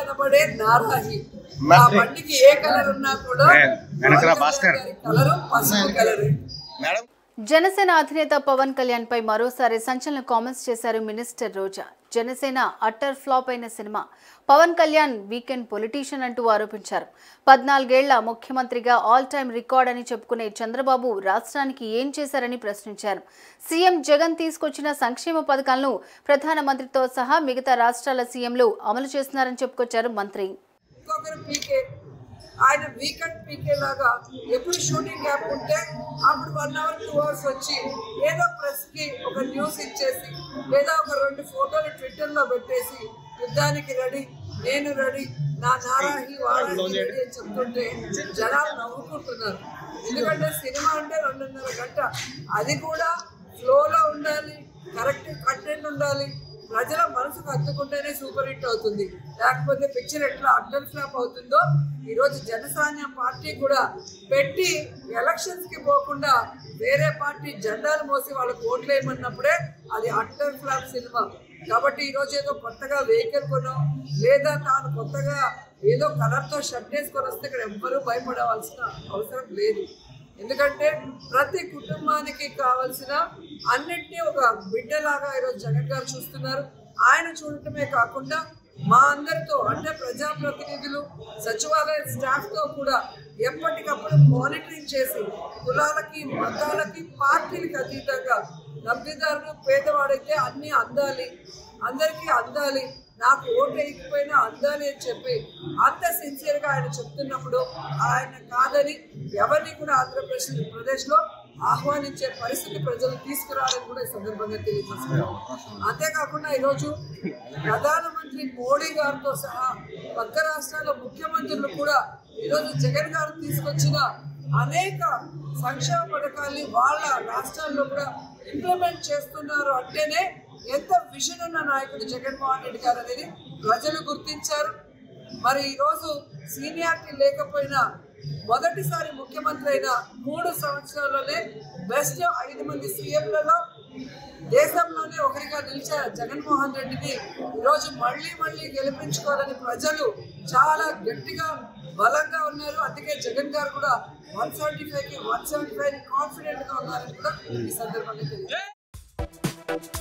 కనబడే నారాహి ఆ బండికి ఏ కలర్ ఉన్నా కూడా కలరు పసుపు కలర్. జనసేన అధినేత పవన్ కళ్యాణ్ పై మరోసారి సంచలన కామెంట్స్ చేశారు minister Roja. Janasena utter flop అయిన సినిమా, పవన్ కళ్యాణ్ వీకెండ్ పొలిటీషియన్ అంటూ ఆరోపించారు. 14 ఏళ్ల ముఖ్యమంత్రిగా ఆల్ టైమ్ రికార్డ్ అని చెప్పుకునే చంద్రబాబు రాష్ట్రానికి ఏం చేశారని ప్రశ్నించారు. సీఎం జగన్ తీసుకొచ్చిన సంక్షేమ పథకాలను ప్రధానమంత్రితో సహా మిగతా రాష్ట్రాల సీఎంలు అమలు చేస్తున్నారని చెప్పుకొచ్చారు మంత్రి. ఆయన వీకెండ్ పీకే లాగా ఎప్పుడు షూటింగ్ గ్యాప్ ఉంటే అప్పుడు 1 hour 2 hours వచ్చి ఏదో ప్రెస్కి ఒక న్యూస్ ఇచ్చేసి లేదా ఒక 2 ఫోటోలు ట్విట్టర్లో పెట్టేసి యుద్ధానికి రెడీ, నేను రెడీ, నా నారాహి వారాహి రెడీ అని చెప్తుంటే జనాలు నవ్వుకుంటున్నారు. ఎందుకంటే సినిమా అంటే 2.5 గంట, అది కూడా ఫ్లోలో ఉండాలి, కరెక్ట్ కంటెంట్ ఉండాలి, ప్రజల మనసుకు హత్తుకుంటేనే సూపర్ హిట్ అవుతుంది. లేకపోతే పిక్చర్ ఎట్లా అడ్డల్ ఫ్లాప్ అవుతుందో ఈరోజు జనసేన పార్టీ కూడా పెట్టి ఎలక్షన్స్కి పోకుండా వేరే పార్టీ జెండాలు మోసి వాళ్ళకు ఓట్లు వేయమన్నప్పుడే అది అడ్డల్ ఫ్లాప్ సినిమా. కాబట్టి ఈరోజు ఏదో కొత్తగా వెహికల్ కొనో లేదా తాను కొత్తగా ఏదో కలర్తో షర్ట్ వేసుకొని వస్తే ఇక్కడ ఎవ్వరూ భయపడవలసిన అవసరం లేదు. ఎందుకంటే ప్రతి కుటుంబానికి కావాల్సిన అన్నిటినీ ఒక బిడ్డలాగా ఈరోజు జగన్ గారు చూస్తున్నారు. ఆయన చూడటమే కాకుండా మా అందరితో అంటే ప్రజాప్రతినిధులు, సచివాలయ స్టాఫ్తో కూడా ఎప్పటికప్పుడు మానిటరింగ్ చేసి కులాలకి, మతాలకి, పార్టీలకి అతీతంగా లబ్ధిదారులు పేదవాడైతే అన్నీ అందాలి, అందరికీ అందాలి, నాకు ఓటు వేయకపోయినా అందాలి అని చెప్పి అంత సిన్సియర్గా ఆయన చెప్తున్నప్పుడు ఆయన కాదని ఎవరిని కూడా ఆంధ్రప్రదేశ్లో ఆహ్వానించే పరిస్థితి ప్రజలు తీసుకురావాలని కూడా ఈ సందర్భంగా తెలియజేస్తున్నారు. అంతేకాకుండా ఈరోజు ప్రధానమంత్రి మోడీ గారితో సహా పక్క రాష్ట్రాల ముఖ్యమంత్రులు కూడా ఈరోజు జగన్ గారు తీసుకొచ్చిన అనేక సంక్షేమ పథకాల్ని వాళ్ళ రాష్ట్రాల్లో కూడా ఇంప్లిమెంట్ చేస్తున్నారు అంటేనే ఎంత విజన్ ఉన్న నాయకుడు జగన్మోహన్ రెడ్డి గారు అనేది ప్రజలు గుర్తించారు. మరి ఈరోజు సీనియారిటీ లేకపోయినా మొదటిసారి ముఖ్యమంత్రి అయిన 3 సంవత్సరాల్లోనే బెస్ట్ 5 మంది సీఎంలలో దేశంలోనే ఒకరిగా నిలిచిన జగన్మోహన్ రెడ్డిని ఈరోజు మళ్ళీ గెలిపించుకోవాలని ప్రజలు చాలా గట్టిగా బలంగా ఉన్నారు. అందుకే జగన్ గారు కూడా 175కి 175 కాన్ఫిడెంట్గా ఉన్నారని కూడా ఈ సందర్భంగా తెలియజేస్తారు.